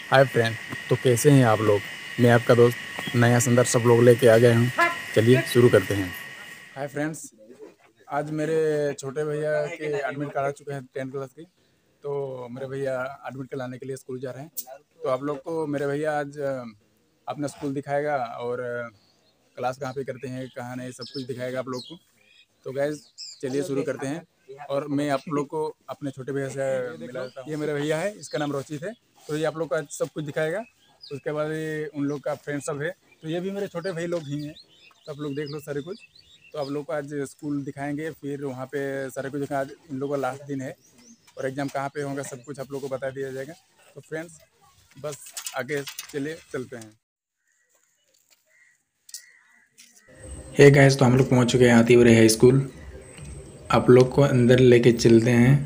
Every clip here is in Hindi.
Hi friend. तो कैसे हैं आप लोग। मैं आपका दोस्त नया संदर्भ सब लोग लेके आ गए हूँ। चलिए शुरू करते हैं। Hi friends. आज मेरे छोटे भैया के एडमिट कार्ड आ चुके हैं 10th क्लास की। तो मेरे भैया एडमिट कराने के लिए स्कूल जा रहे हैं। तो आप लोग को मेरे भैया आज अपना स्कूल दिखाएगा और क्लास कहाँ पे करते हैं कहाँ नहीं सब कुछ दिखाएगा आप लोग को। तो गैस चलिए शुरू करते हैं। और मैं आप लोग को अपने छोटे भैया से मिला देता हूँ। ये मेरा भैया है, इसका नाम रोचित है। तो ये आप लोग का सब कुछ दिखाएगा। उसके बाद ये उन लोग का फ्रेंड सब है। तो ये भी मेरे छोटे भाई लोग ही हैं। तो आप लोग देख लो सारे कुछ। तो आप लोग को आज स्कूल दिखाएंगे, फिर वहाँ पे सारे कुछ दिखा। आज इन लोगों का लास्ट दिन है और एग्ज़ाम कहाँ पे होगा सब कुछ आप लोग को बता दिया जाएगा। तो फ्रेंड्स बस आगे चलिए चलते हैं। हे गाइस, तो हम लोग पहुंच चुके हैं हाथीवरे हाई स्कूल। आप लोग को अंदर लेके चलते हैं।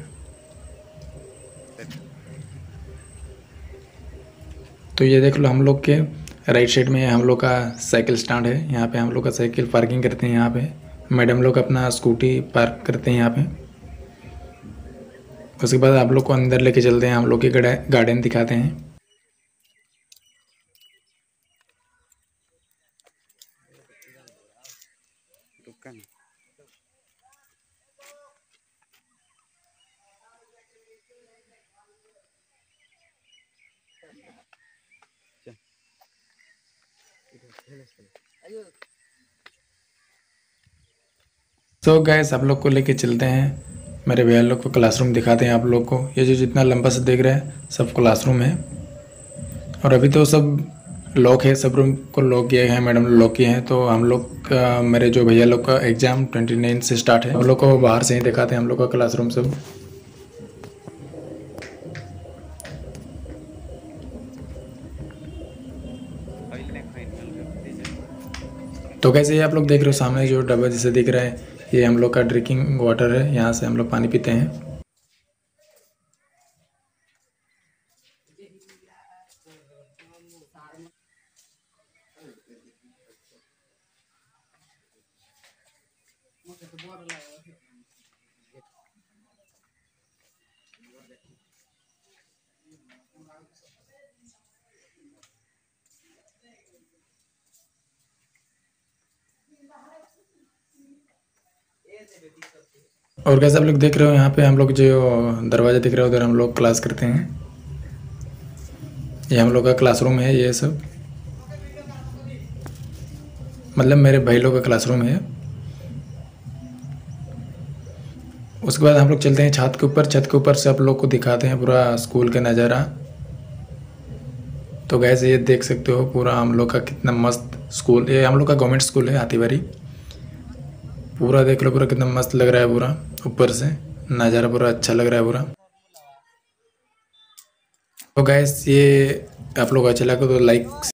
तो ये देख लो, हम लोग के राइट साइड में हम लोग का साइकिल स्टैंड है। यहाँ पे हम लोग का साइकिल पार्किंग करते हैं। यहाँ पे मैडम लोग अपना स्कूटी पार्क करते हैं यहाँ पे। उसके बाद आप लोग को अंदर लेके चलते हैं, हम लोग के गार्डन दिखाते हैं। तो गैस आप लोग को लेके चलते हैं, मेरे भैया लोग को क्लासरूम दिखाते हैं आप लोग को। ये जो जितना लंबा से देख रहे हैं सब क्लासरूम है। और अभी तो सब लॉक है, सब रूम को लॉक किए हैं, मैडम लॉक किए हैं। तो हम लोग का, मेरे जो भैया लोग का एग्ज़ाम 29 से स्टार्ट है। हम लोग को बाहर से ही दिखाते हैं हम लोग का क्लासरूम सब। तो कैसे ये आप लोग देख रहे हो सामने जो डब्बा जैसे दिख रहा है, ये हम लोग का ड्रिंकिंग वाटर है। यहाँ से हम लोग पानी पीते हैं। और कैसे आप लोग देख रहे हो, यहाँ पे हम लोग जो दरवाज़ा दिख रहा है उधर हम लोग क्लास करते हैं। ये हम लोग का क्लासरूम है। ये सब मतलब मेरे भाई लोग का क्लासरूम है। उसके बाद हम लोग चलते हैं छत के ऊपर। छत के ऊपर से आप लोग को दिखाते हैं पूरा स्कूल का नज़ारा। तो गैस ये देख सकते हो पूरा हम लोग का कितना मस्त स्कूल। ये हम लोग का गवर्नमेंट स्कूल है हाथीवारी। पूरा देख लो, पूरा कितना मस्त लग रहा है। पूरा ऊपर से नज़ारा पूरा अच्छा लग रहा है पूरा। तो गैस ये आप लोग अच्छा लगा तो लाइक